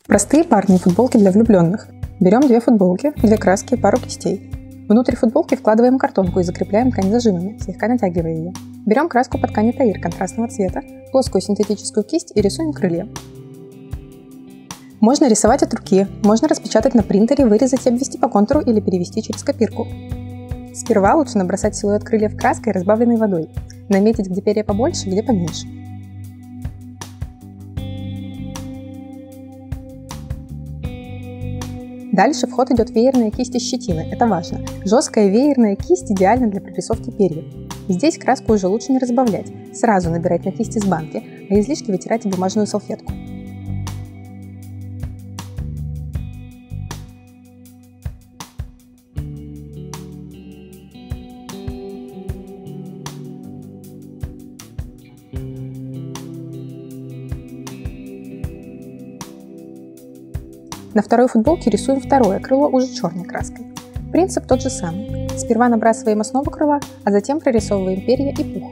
Простые парные футболки для влюбленных. Берем 2 футболки, 2 краски и пару кистей. Внутрь футболки вкладываем картонку и закрепляем ткань зажимами, слегка натягивая ее. Берем краску по ткани Таир контрастного цвета, плоскую синтетическую кисть и рисуем крылья. Можно рисовать от руки, можно распечатать на принтере, вырезать и обвести по контуру или перевести через копирку. Сперва лучше набросать силуэт крыльев краской, разбавленной водой. Наметить, где перья побольше, где поменьше. Дальше в ход идет веерная кисть из щетины, это важно. Жесткая веерная кисть идеальна для прорисовки перьев. Здесь краску уже лучше не разбавлять, сразу набирать на кисть из банки, а излишки вытирать в бумажную салфетку. На второй футболке рисуем второе крыло уже черной краской. Принцип тот же самый. Сперва набрасываем основу крыла, а затем прорисовываем перья и пух.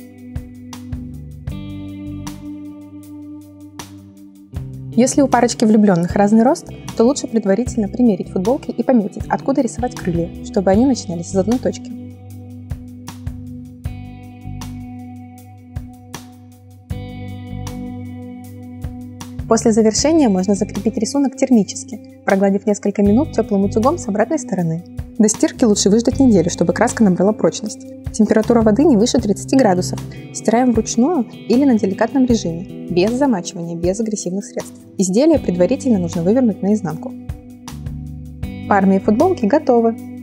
Если у парочки влюбленных разный рост, то лучше предварительно примерить футболки и пометить, откуда рисовать крылья, чтобы они начинались из одной точки. После завершения можно закрепить рисунок термически, прогладив несколько минут теплым утюгом с обратной стороны. До стирки лучше выждать неделю, чтобы краска набрала прочность. Температура воды не выше 30 градусов. Стираем вручную или на деликатном режиме, без замачивания, без агрессивных средств. Изделие предварительно нужно вывернуть наизнанку. Парные футболки готовы!